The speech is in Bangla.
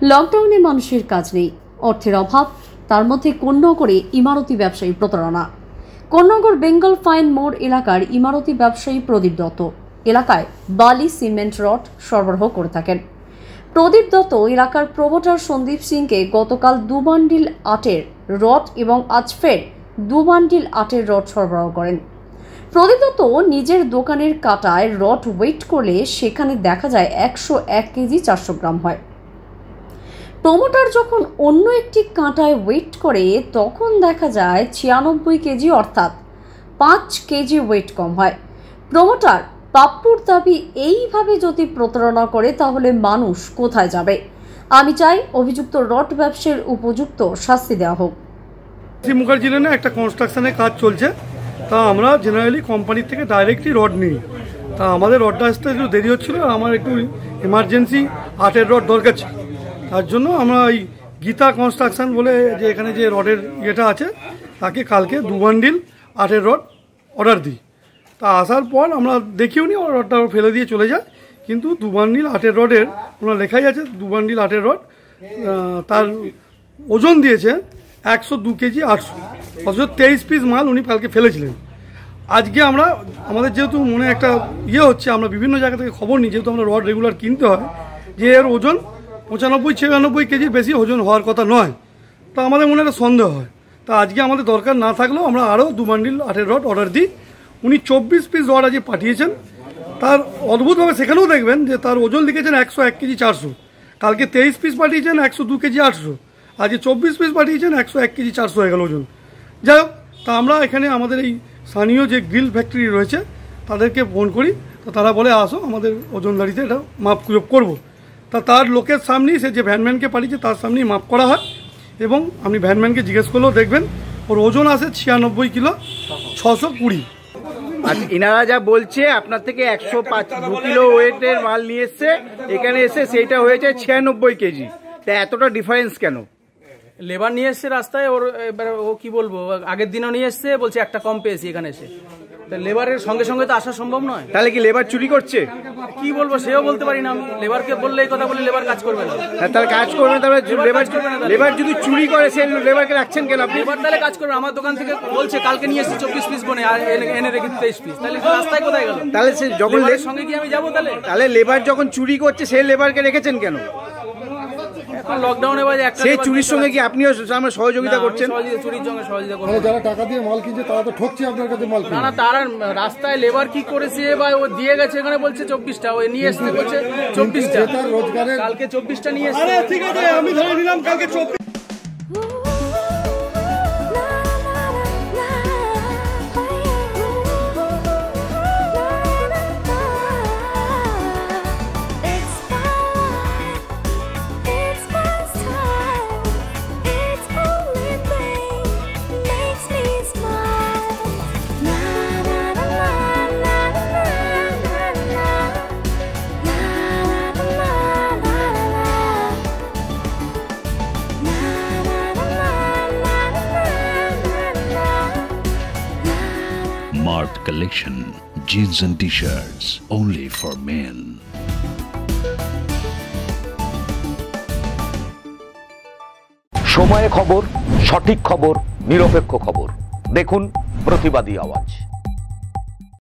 লকডাউনে মানুষের কাজ নেই, অর্থের অভাব, তার মধ্যে কোন্নগরে ইমারতি ব্যবসায়ী প্রতারণা। কোন্নগর বেঙ্গল ফাইন মোড় এলাকার ইমারতি ব্যবসায়ী প্রদীপ দত্ত এলাকায় বালি সিমেন্ট রড সরবরাহ করে থাকেন। প্রদীপ দত্ত এলাকার প্রমোটার সন্দীপ সিংকে গতকাল 2 বান্ডিল আটের রড এবং আজ ফের 2 বান্ডিল আটের রড সরবরাহ করেন। প্রদীপ দত্ত নিজের দোকানের কাটায় রড ওয়েট করলে সেখানে দেখা যায় 101 কেজি 400 গ্রাম হয়। প্রমোটার যখন অন্য একটি কাঁটায় ওয়েট করে তখন দেখা যায় 96 কেজি অর্থাৎ 5 কেজি ওয়েট কম হয়। প্রমোটার প্রাপ্যর দাবি এইভাবে যদি প্রতারণা করে তাহলে মানুষ কোথায় যাবে? আমি চাই অভিযুক্ত রড ব্যবসায়ীর উপযুক্ত শাস্তি দেওয়া হোক। মুখার্জি লেনে একটা কনস্ট্রাকশনের কাজ চলছে, তা আমরা জেনারেলি কোম্পানির থেকে ডাইরেক্টলি রড নিই। তা আমাদের রডটা আসতে একটু দেরি হচ্ছিল, আমার একটু এমার্জেন্সি আটের রড দরকার ছিল, তার জন্য আমরা এই গীতা কনস্ট্রাকশন বলে যে এখানে যে রডের ইয়েটা আছে তাকে কালকে 2 বান্ডিল আটের রড অর্ডার দিই। তা আসার পর আমরা দেখিও নি, রডটা ফেলে দিয়ে চলে যায়, কিন্তু 2 বান্ডিল আটের রডের ওনার লেখাই আছে 2 বান্ডিল আটের রড, তার ওজন দিয়েছে 102 কেজি 800, অথচ 23 পিস মাল উনি কালকে ফেলেছিলেন। আজকে আমরা আমাদের যেহেতু মনে একটা ইয়ে হচ্ছে, আমরা বিভিন্ন জায়গা থেকে খবর নিই, যেহেতু আমরা রড রেগুলার কিনতে হয়, যে এর ওজন 95-96 কেজির বেশি ওজন হওয়ার কথা নয়। তা আমাদের মনে একটা সন্দেহ হয়। তা আজকে আমাদের দরকার না থাকলেও আমরা আরও 2 বান্ডিল আটের রড অর্ডার দিই। উনি 24 পিস রড আজকে পাঠিয়েছেন। তার অদ্ভুতভাবে সেখানেও দেখবেন যে তার ওজন লিখেছেন 101 কেজি 400, কালকে 23 পিস পাঠিয়েছেন 102 কেজি 800, আজকে 24 পিস পাঠিয়েছেন 101 কেজি 400 হয়ে গেল ওজন। যাই হোক, তা আমরা এখানে আমাদের এই স্থানীয় যে গ্রিল ফ্যাক্টরি রয়েছে তাদেরকে ফোন করি, তো তারা বলে আসো আমাদের ওজনদারিতে এটা মাপ করবো। তা তার লোকের সামনেই, সে যে ভ্যানম্যানকে পাঠিয়েছে তার সামনেই মাপ করা হয়, এবং আপনি ভ্যানম্যানকে জিজ্ঞেস করলেও দেখবেন ওর ওজন আসে 96 কিলো 620। আচ্ছা, ইনারা যা বলছে আপনার থেকে 102 কিলো ওয়েটের মাল নিয়ে এসছে, এখানে এসে সেইটা হয়েছে 96 কেজি। তা এতটা ডিফারেন্স কেন? লেবার নিয়ে এসছে রাস্তায়, ওর এবার ও কি বলবো, আগের দিনও নিয়ে এসছে, বলছে একটা কম পেয়েছি এখানে এসে। তা লেবারের সঙ্গে সঙ্গে তো আসা সম্ভব নয়। তাহলে কি লেবার চুরি করছে? কি বলবো সেও বলতে পারি না আমি। লেবারকে বললে এই কথা বলে লেবার কাজ করবে না। তাহলে কাজ করবে না, তাহলে লেবার যদি চুরি করে সেই লেবারকে রাখছেন কেন আপনি? লেবার তাহলে কাজ করবে। আমার দোকান থেকে বলছে কালকে নিয়ে এসেছি 24 পিস বনে, আর এনে রেখে 23 পিস, তাহলে রাস্তায় কোথায় গেল? তাহলে সে যখন সঙ্গে কি আমি যাবো? তাহলে লেবার যখন চুরি করছে সেই লেবারকে রেখেছেন কেন? এখন লকডাউনে বাজে একটা সেই চুরির সঙ্গে কি আপনিও আমরা সহযোগিতা করছেন? চুরির সঙ্গে সহযোগিতা করছেন। যারা টাকা দিয়ে মাল কিনছে তারা তো ঠকছে আপনার কাছে মাল। না, তারা রাস্তায় লেবার কি করেছে বা ও দিয়ে গেছে, এখানে বলছে 24টা, ও নিয়ে এসছে বলছে 24টা, কালকে 24টা নিয়ে এসছে। ঠিক আছে, আমি ধরে নিলাম কালকে 24। Mart Collection, jeans and t-shirts only for men. সময়ের খবর, সঠিক খবর, নিরপেক্ষ খবর। দেখুন প্রতিবাদী আওয়াজ।